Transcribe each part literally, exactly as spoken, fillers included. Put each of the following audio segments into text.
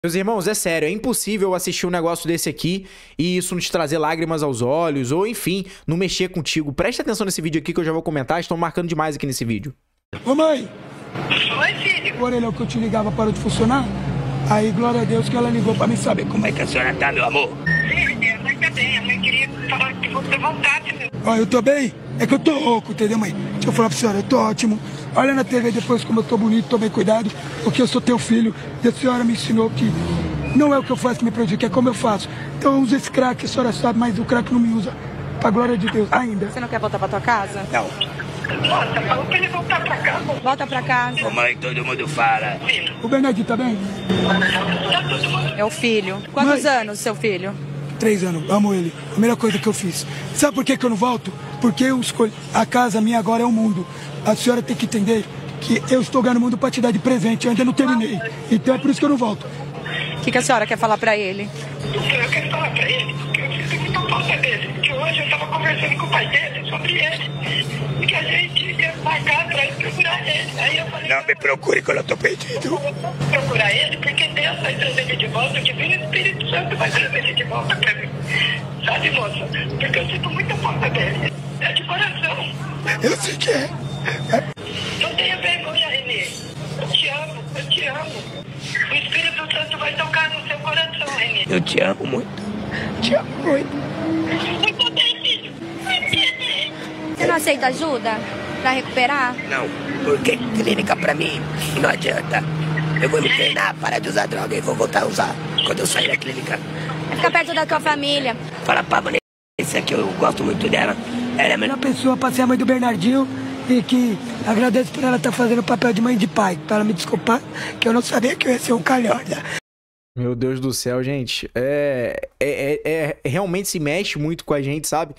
Meus irmãos, é sério, é impossível assistir um negócio desse aqui e isso não te trazer lágrimas aos olhos, ou enfim, não mexer contigo. Presta atenção nesse vídeo aqui que eu já vou comentar, estão marcando demais aqui nesse vídeo. Ô mãe! Oi, filho. O orelhão que eu te ligava parou de funcionar? Aí, glória a Deus que ela ligou pra mim saber como é que a senhora tá, meu amor. Filha, a mãe tá bem. A mãe queria falar que você voltasse, meu. Ó, eu tô bem? É que eu tô rouco, entendeu, mãe? Deixa eu falar pra senhora, eu tô ótimo. Olha na T V depois como eu tô bonito, tô bem cuidado, porque eu sou teu filho. E a senhora me ensinou que não é o que eu faço que me prejudica, é como eu faço. Então eu uso esse crack, a senhora sabe, mas o crack não me usa. Pra glória de Deus, ainda. Você não quer voltar pra tua casa? Não. Nossa, falou pra ele voltar pra cá. Volta pra casa. Ô mãe, todo mundo fala. Filho, O Bernardinho tá bem? tá todo mundo. É o filho. Quantos Mãe. anos, seu filho? Três anos, amo ele. A melhor coisa que eu fiz. Sabe por que que eu não volto? Porque eu escolhi. A casa minha agora é o mundo. A senhora tem que entender que eu estou ganhando o mundo pra te dar de presente. Eu ainda não terminei. Então é por isso que eu não volto. O que, que a senhora quer falar pra ele? Então eu quero falar pra ele que eu sinto muita falta dele. Que hoje eu tava conversando com o pai dele sobre ele. E que a gente ia marcar pra ir procurar ele. Aí eu falei... Não me procure quando eu tô perdido. Eu vou procurar ele porque Deus vai trazer ele de volta. Que vem o Espírito Santo vai trazer ele de volta pra mim. Sabe, moça? Porque eu sinto muita falta dele. É de coração. Eu sei que é. Não tenha vergonha, Renê. Eu te amo, eu te amo. O Espírito Santo vai tocar no seu coração, Renê. Eu te amo muito. Te amo muito. Muito bem, filho. Você não aceita ajuda pra recuperar? Não, porque clínica pra mim não adianta. Eu vou me treinar, parar de usar droga e vou voltar a usar quando eu sair da clínica. Vai ficar perto da tua família. Fala pra Vanessa que eu gosto muito dela. Ela é a melhor pessoa pra ser a mãe do Bernardinho e que agradeço por ela estar fazendo o papel de mãe e de pai. Pra ela me desculpar, que eu não sabia que eu ia ser um calhorda. Meu Deus do céu, gente, é, é, é, é realmente se mexe muito com a gente, sabe?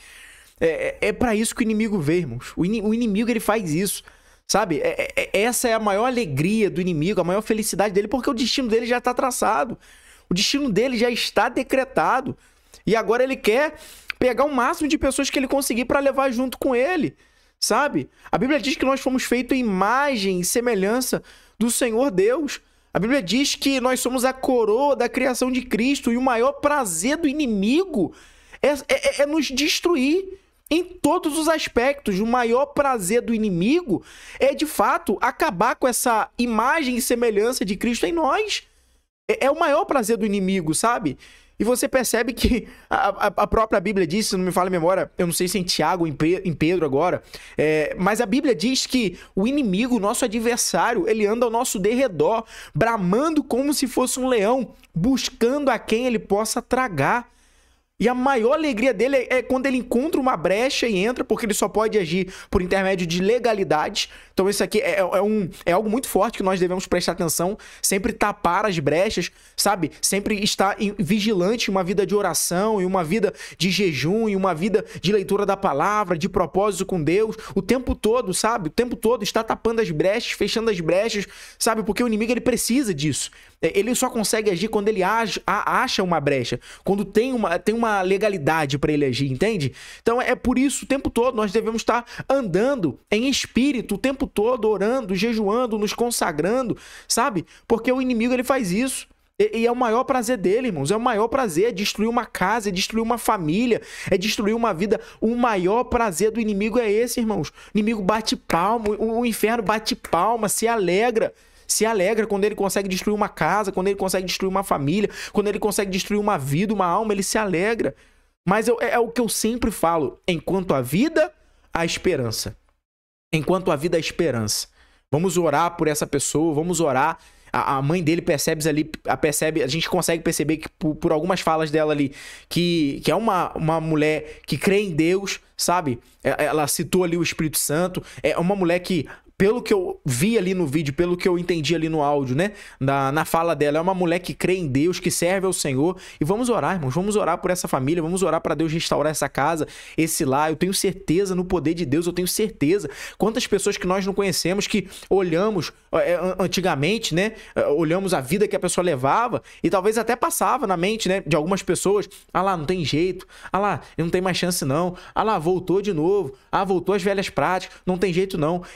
É, é, é pra isso que o inimigo vê, irmãos. O, in, o inimigo, ele faz isso, sabe? É, é, essa é a maior alegria do inimigo, a maior felicidade dele, porque o destino dele já tá traçado. O destino dele já está decretado. E agora ele quer pegar o máximo de pessoas que ele conseguir pra levar junto com ele, sabe? A Bíblia diz que nós fomos feitos em imagem e semelhança do Senhor Deus. A Bíblia diz que nós somos a coroa da criação de Cristo e o maior prazer do inimigo é, é, é nos destruir em todos os aspectos. O maior prazer do inimigo é, de fato, acabar com essa imagem e semelhança de Cristo em nós. É, é o maior prazer do inimigo, sabe? E você percebe que a, a, a própria Bíblia diz, se não me falha a memória, eu não sei se é em Tiago ou em, Pe- em Pedro agora, é, mas a Bíblia diz que o inimigo, o nosso adversário, ele anda ao nosso derredor, bramando como se fosse um leão, buscando a quem ele possa tragar. E a maior alegria dele é, é quando ele encontra uma brecha e entra, porque ele só pode agir por intermédio de legalidade. Então isso aqui é, é, um, é algo muito forte que nós devemos prestar atenção, sempre tapar as brechas, sabe? Sempre estar em, vigilante em uma vida de oração, em uma vida de jejum, em uma vida de leitura da palavra, de propósito com Deus, o tempo todo, sabe? O tempo todo está tapando as brechas, fechando as brechas, sabe? Porque o inimigo, ele precisa disso. Ele só consegue agir quando ele acha, acha uma brecha, quando tem uma, tem uma legalidade para ele agir, entende? Então é por isso o tempo todo nós devemos estar andando em espírito, o tempo todo orando, jejuando, nos consagrando, sabe? Porque o inimigo, ele faz isso. E, e é o maior prazer dele, irmãos. É o maior prazer, é destruir uma casa, é destruir uma família, é destruir uma vida. O maior prazer do inimigo é esse, irmãos. O inimigo bate palma, o, o inferno bate palma, se alegra. Se alegra quando ele consegue destruir uma casa, quando ele consegue destruir uma família, quando ele consegue destruir uma vida, uma alma, ele se alegra. Mas eu, é, é o que eu sempre falo, enquanto a vida, há esperança. Enquanto a vida, há esperança. Vamos orar por essa pessoa, vamos orar. A, a mãe dele percebe ali, a, percebe, a gente consegue perceber que por, por algumas falas dela ali, que, que é uma, uma mulher que crê em Deus, sabe? Ela citou ali o Espírito Santo, é uma mulher que, pelo que eu vi ali no vídeo, pelo que eu entendi ali no áudio, né? Na, na fala dela, é uma mulher que crê em Deus, que serve ao Senhor. E vamos orar, irmãos. Vamos orar por essa família. Vamos orar para Deus restaurar essa casa, esse lar. Eu tenho certeza no poder de Deus. Eu tenho certeza. Quantas pessoas que nós não conhecemos, que olhamos é, antigamente, né? Olhamos a vida que a pessoa levava e talvez até passava na mente, né? De algumas pessoas. Ah lá, não tem jeito. Ah lá, não tem mais chance não. Ah lá, voltou de novo. Ah, voltou às velhas práticas. Não tem jeito não. E aí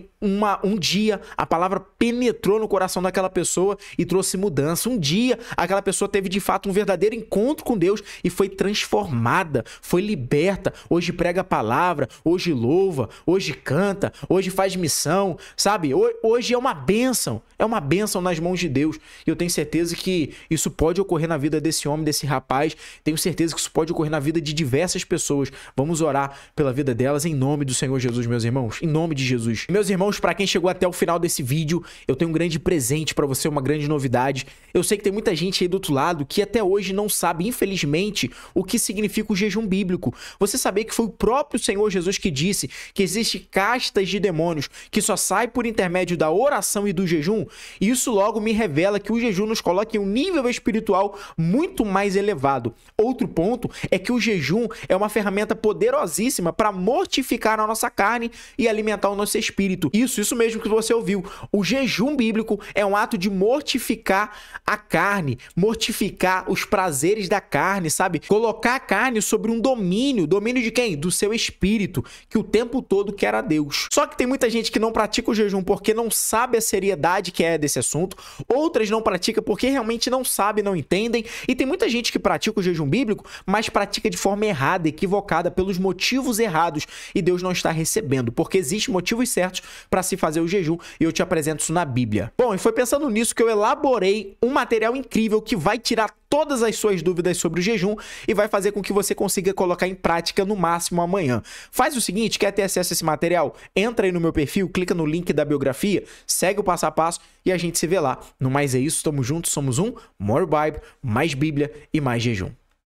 foi uma, um dia a palavra penetrou no coração daquela pessoa e trouxe mudança. Um dia aquela pessoa teve de fato um verdadeiro encontro com Deus e foi transformada, foi liberta. Hoje prega a palavra, hoje louva, hoje canta, hoje faz missão, sabe? Hoje é uma bênção, é uma bênção nas mãos de Deus. E eu tenho certeza que isso pode ocorrer na vida desse homem, desse rapaz. Tenho certeza que isso pode ocorrer na vida de diversas pessoas. Vamos orar pela vida delas em nome do Senhor Jesus, meus irmãos. Em nome de Jesus. Meus irmãos, para quem chegou até o final desse vídeo, eu tenho um grande presente para você, uma grande novidade. Eu sei que tem muita gente aí do outro lado que até hoje não sabe, infelizmente, o que significa o jejum bíblico. Você sabia que foi o próprio Senhor Jesus que disse que existe castas de demônios que só sai por intermédio da oração e do jejum? E isso logo me revela que o jejum nos coloca em um nível espiritual muito mais elevado. Outro ponto é que o jejum é uma ferramenta poderosíssima para mortificar a nossa carne e alimentar o nosso espírito. Isso, isso mesmo que você ouviu. O jejum bíblico é um ato de mortificar a carne, mortificar os prazeres da carne, sabe? Colocar a carne sobre um domínio. Domínio de quem? Do seu espírito, que o tempo todo quer a Deus. Só que tem muita gente que não pratica o jejum porque não sabe a seriedade que é desse assunto. Outras não praticam porque realmente não sabem, não entendem. E tem muita gente que pratica o jejum bíblico, mas pratica de forma errada, equivocada, pelos motivos errados. E Deus não está recebendo, porque existem motivos certos para se fazer o jejum. E eu te apresento isso na Bíblia. Bom, e foi pensando nisso que eu elaborei um material incrível que vai tirar todas as suas dúvidas sobre o jejum e vai fazer com que você consiga colocar em prática no máximo amanhã. Faz o seguinte, quer ter acesso a esse material? Entra aí no meu perfil, clica no link da biografia, segue o passo a passo e a gente se vê lá. No mais é isso, tamo juntos, somos um, More Bible, mais Bíblia e mais jejum.